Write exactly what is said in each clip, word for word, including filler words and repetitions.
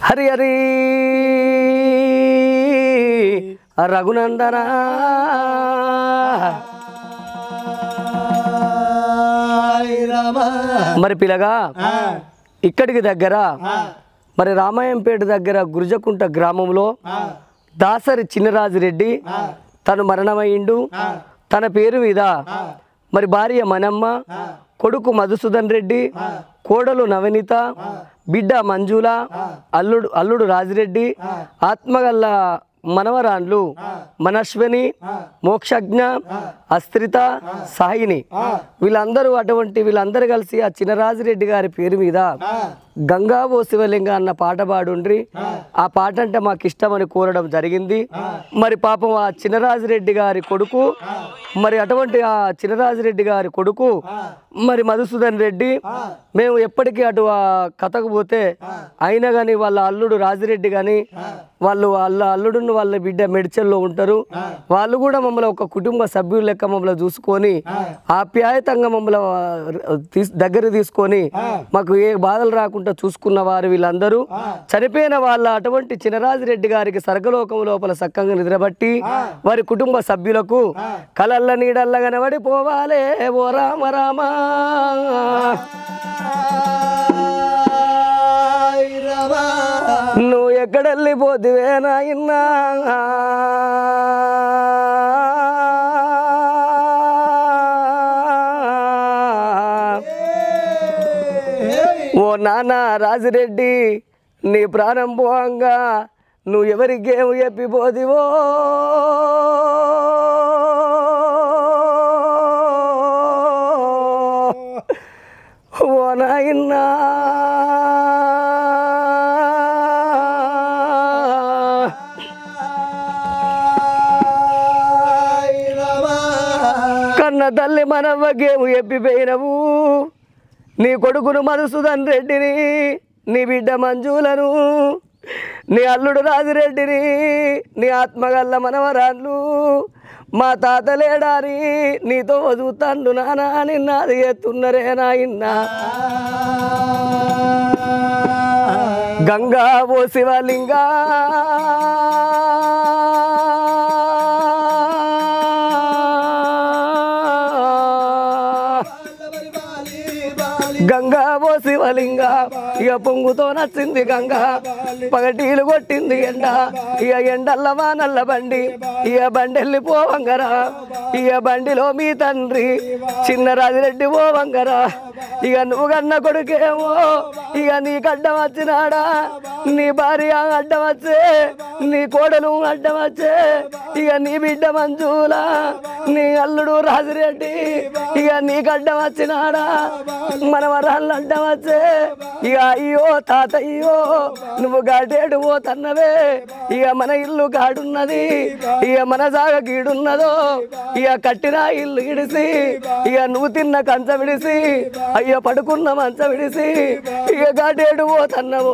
హరి హరి రఘునందన మరి పిల్లగా ఇక్కడికి దగ్గర మరి రామాయంపేట దగ్గర గురుజకుంట గ్రామంలో దాసరి చిన్నరాజిరెడ్డి తను మరణమైండు. తన పేరు మీద మరి భార్య మనమ్మ, కొడుకు మధుసూదన్ రెడ్డి, కోడలు నవనీత, బిడ్డ మంజుల, అల్లుడు అల్లుడు రాజిరెడ్డి, ఆత్మగల్ల మనవరాన్లు మనశ్వని, మోక్షజ్ఞ, అస్త్రిత, సాయిని వీళ్ళందరూ అటువంటి వీళ్ళందరూ కలిసి ఆ చిన్నరాజిరెడ్డి గారి పేరు మీద గంగా ఓ శివలింగ అన్న పాట పాడుండ్రి. ఆ పాట అంటే మాకు ఇష్టమని కోరడం జరిగింది. మరి పాపం ఆ చిన్నరాజిరెడ్డి గారి కొడుకు మరి అటువంటి ఆ చిన్నరాజిరెడ్డి గారి కొడుకు మరి మధుసూదన్ రెడ్డి మేము ఎప్పటికీ అటు ఆ కథకు పోతే అయినా కానీ వాళ్ళ అల్లుడు రాజిరెడ్డి కానీ వాళ్ళు వాళ్ళ అల్లుడును వాళ్ళ బిడ్డ మెడిచల్లో ఉంటారు. వాళ్ళు కూడా మమ్మల్ని ఒక కుటుంబ సభ్యుల లెక్క మమ్మల్ని చూసుకొని ఆప్యాయతంగా మమ్మల్ని దగ్గర తీసుకొని మాకు ఏ బాధలు రాకుండా చూసుకున్న వారు వీళ్ళందరూ చనిపోయిన వాళ్ళ అటువంటి చిన్నరాజిరెడ్డి గారికి స్వర్గలోకం లోపల సక్కంగా నిద్రబట్టి వారి కుటుంబ సభ్యులకు కలల్ల నీడల్ల కనబడి పోవాలే ఓ రామ రామ. నువ్వు ఎక్కడెళ్ళిపోతివే నాయన్నా, ఓ నాన్న రాజిరెడ్డి నీ ప్రాణం పోంగా నువ్వు ఎవరికేమో చెప్పిపోదివో, ఓ నాయన్నా కన్న తల్లి మనవ్వకేమో చెప్పిపోయినవు. నీ కొడుకును మధుసూదన్ రెడ్డిని, నీ బిడ్డ మంజులను, నీ అల్లుడు రాజిరెడ్డిని, నీ ఆత్మగల్ల మనవరాళ్ళు మా తాత లేడాని నీతో వదువుతాండు నానా నిన్నది ఎత్తున్నరే నాయన్నా. గంగా ఓ శివలింగా గంగా ఓ శివలింగ ఇక పొంగుతో నచ్చింది గంగా, పగటీలు కొట్టింది ఎండ, ఇక ఎండల్ల వానల్ల బండి, ఇక బండెళ్ళి పోవంగరా, ఇక బండిలో మీ తండ్రి చిన్నరాజిరెడ్డి పోవంగరా. ఇక నువ్వు కన్న కొడుకేమో ఇక నీకు అడ్డం వచ్చినాడా, నీ భార్య అడ్డం వచ్చే, నీ కోడలు అడ్డం వచ్చే, ఇక నీ బిడ్డ మంజుల, నీ అల్లుడు రాజిరెడ్డి ఇక నీకు అడ్డం వచ్చినాడా, మనవరాళ్ళు అడ్డం వచ్చే. ఇక అయ్యో తాతయ్యో నువ్వు గాడేడు పోతన్నవే, ఇక మన ఇల్లు గాడున్నది, ఇక మన జాగ గీడున్నదో, ఇక కట్టిన ఇల్లు ఇడిసి, ఇక నువ్వు తిన్న కంచ విడిసి, అయ్యో పడుకున్న మంచ విడిసి, ఇక గాడేడు పోతన్నవో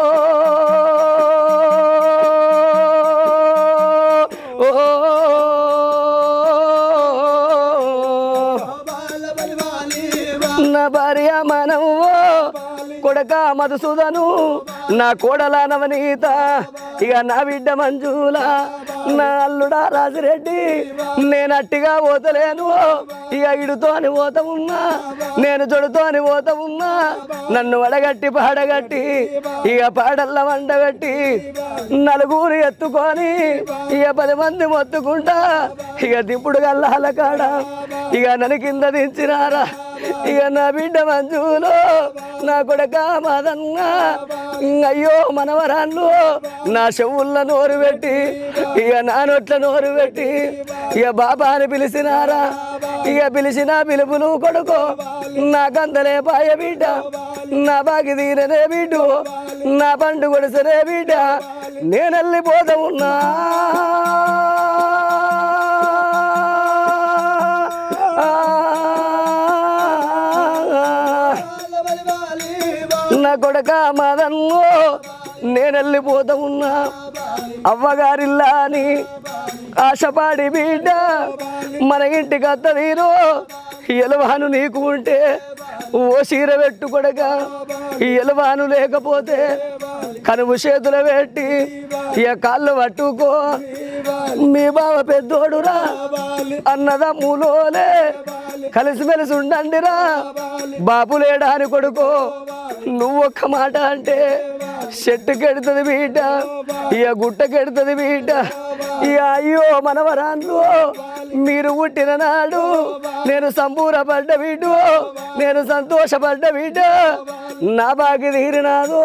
నా భార్య మనవో కొడక మధుసూదను, నా కోడల నవనీత, ఇక నా బిడ్డ మంజుల, నా అల్లుడా రాజిరెడ్డి నేను అట్టిగా పోతలేను, ఇక ఇడుతోని పోత ఉన్నా, నేను జొడుతోని పోత ఉన్నా, నన్ను వడగట్టి పాడగట్టి ఇక పాడల్ల వండగట్టి నలుగురు ఎత్తుకొని ఇక పది మంది మొత్తుకుంటా ఇక దిప్పుడు గల్లాల కాడ ఇక నన్ను కింద దించినారా. ఇక నా బిడ్డ మంజులో నా కొడక మదన్న అయ్యో మనవరాళ్ళు నా చెవుల్ల నోరు పెట్టి ఇక నా నోట్ల నోరు పెట్టి ఇక బాబా అని పిలిచినారా. ఇక పిలిచిన పిలుపులు కొడుకో నాకందలే పాయ బిడ్డ, నా బాకి తీరనే బిడ్డు, నా పండు కొడిసనే బిడ్డ, నేను వెళ్ళిపోతా ఉన్నా. నా కొడక మదన్నో నేను వెళ్ళిపోతా ఉన్నా, అవ్వగారిల్లా అని ఆశపాడి బిడ్డ మన ఇంటికి అత్తదీరో ఎలవాను నీకు ఉంటే ఓ చీర పెట్టుకొడగా ఈ ఎలవాను లేకపోతే కనుము చేతులు పెట్టి ఇక కాళ్ళు పట్టుకో మీ బావ పెద్దోడురా అన్నదమ్ములోనే కలిసిమెలిసి ఉండండిరా బాబు లేడాని కొడుకో నువ్వు ఒక్క మాట అంటే చెట్టు కెడుతుంది బీట ఇక గుట్ట కెడుతుంది బీట ఇక అయ్యో మనవరాన్లు మీరు పుట్టిన నాడు నేను సంబూరపడ్డ బీటు నేను సంతోషపడ్డ బీట నా బాకి తీరినాదో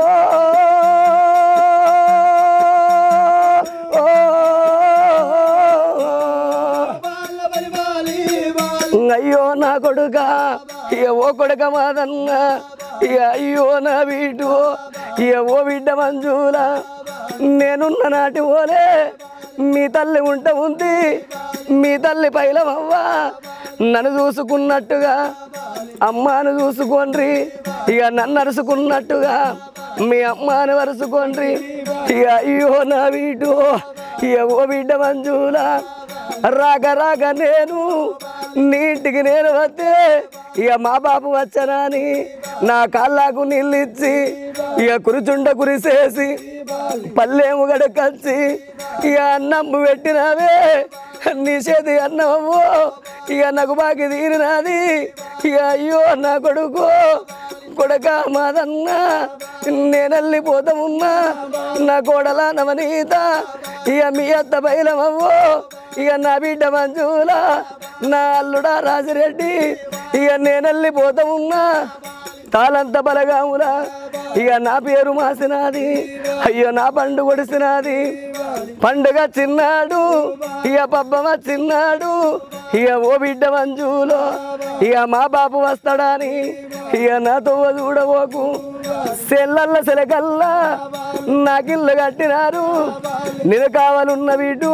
అయ్యో నా కొడుక ఇక ఓ కొడుక మాదన్న ఇక అయ్యో నా బీటు ఇక ఓ బిడ్డ మంజుల నేనున్న నాటి ఓలే మీ తల్లి ఉంట ఉంది మీ తల్లి పైలమవ్వ నన్ను చూసుకున్నట్టుగా అమ్మాను చూసుకోండ్రి ఇక నన్ను అరుచుకున్నట్టుగా మీ అమ్మాను వరుసుకోండ్రి ఇక అయ్యో నా బీటు ఇక ఓ బిడ్డ మంజుల రాక రాక నేను నీటికి నేను వస్తే ఇక మా బాబు వచ్చనాని నా కాళ్ళకు నీళ్ళు ఇచ్చి ఇక కురుచుండ కురిసేసి పల్లెము గడకచ్చి ఇక అన్నమ్ము పెట్టినావే నీ చేతి అన్నమవ్వు ఇక నాకు బాకి తీరినది ఇక అయ్యో నా కొడుకు కొడక మాదన్న నేను వెళ్ళిపోతామున్నా నా కోడల నవనీత ఇక మీ అత్త బయలమవ్వు ఇక నా బిడ్డ మంజుల నా అల్లుడా రాజిరెడ్డి ఇక నేను వెళ్ళిపోతామున్నా తాళంత బలగాములా ఇక నా పేరు మాసినది అయ్యో నా పండు కొడిసినది పండుగ చిన్నాడు ఇక పబ్బమ చిన్నాడు ఇక ఓ బిడ్డ మంజులో ఇక మా బాబు వస్తాడని ఇక నాతో చూడబోకు సెల్లల్ల సెలకల్లా నాకిల్లు కట్టినారు నేను కావాలన్న బిడ్డు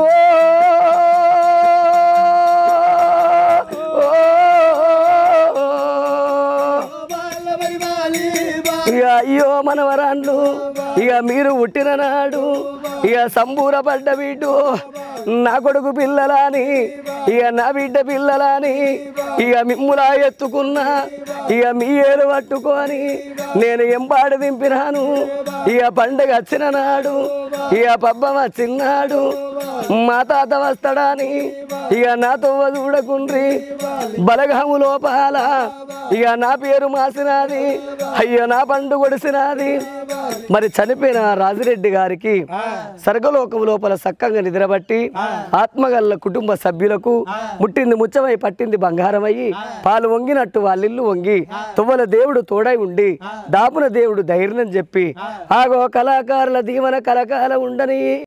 ఇక అయ్యో మనవరాన్లు ఇక మీరు పుట్టిన నాడు ఇక సంబూరపడ్డ బిడ్డు నా కొడుకు పిల్లలని ఇక నా బిడ్డ పిల్లలని ఇక మిమ్ములా ఎత్తుకున్నా ఇక మీ ఏలు పట్టుకొని నేను ఎంపాడు దింపినాను ఇక పండుగ వచ్చిన నాడు ఇక పబ్బం వచ్చినాడు మా తాత వస్తాడని ఇక నాతో చూడకుండ్రి బలగము లోపాల ఇక నా పేరు మాసినది అయ్యో నా పండు కొడిసినది మరి చనిపోయిన రాజిరెడ్డి గారికి స్వర్గలోకం లోపల సక్కంగా నిద్రబట్టి ఆత్మగల్ల కుటుంబ సభ్యులకు ముట్టింది ముచ్చమై పట్టింది బంగారమయ్యి పాలు వంగినట్టు వాళ్ళిల్లు వంగి తువ్వల దేవుడు తోడై ఉండి దాపున దేవుడు ధైర్యం చెప్పి ఆగో కళాకారుల దీవెన కలకాల ఉండని